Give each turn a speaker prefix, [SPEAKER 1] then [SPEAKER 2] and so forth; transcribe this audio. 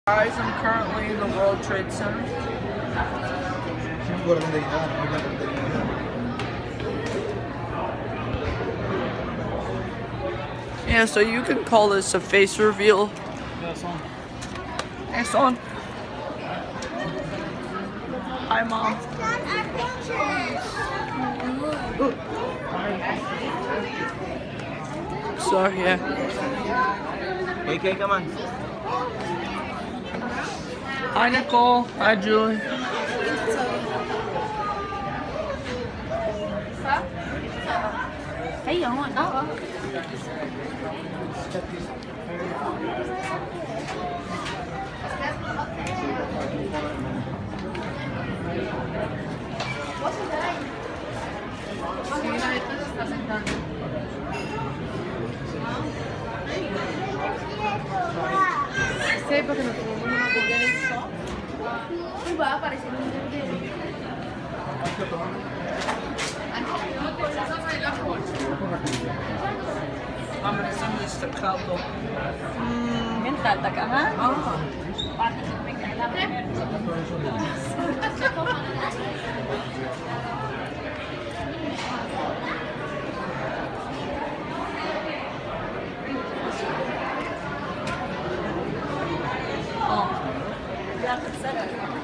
[SPEAKER 1] Guys, I'm currently in the World Trade Center. Yeah, so you can call this a face reveal.
[SPEAKER 2] Yeah, it's on.
[SPEAKER 1] It's on. Hi, Mom. So, yeah.
[SPEAKER 2] Hey, Kay, come on.
[SPEAKER 1] Hi, Nicole. Hi, Julie.
[SPEAKER 3] Thấy rồi đó.
[SPEAKER 4] Sepa que nos tomamos una botella de shot. Y va a aparecer un video.
[SPEAKER 1] I'm gonna send this to Cabo.
[SPEAKER 3] Mental ta ka ha? Oh. Lakad sa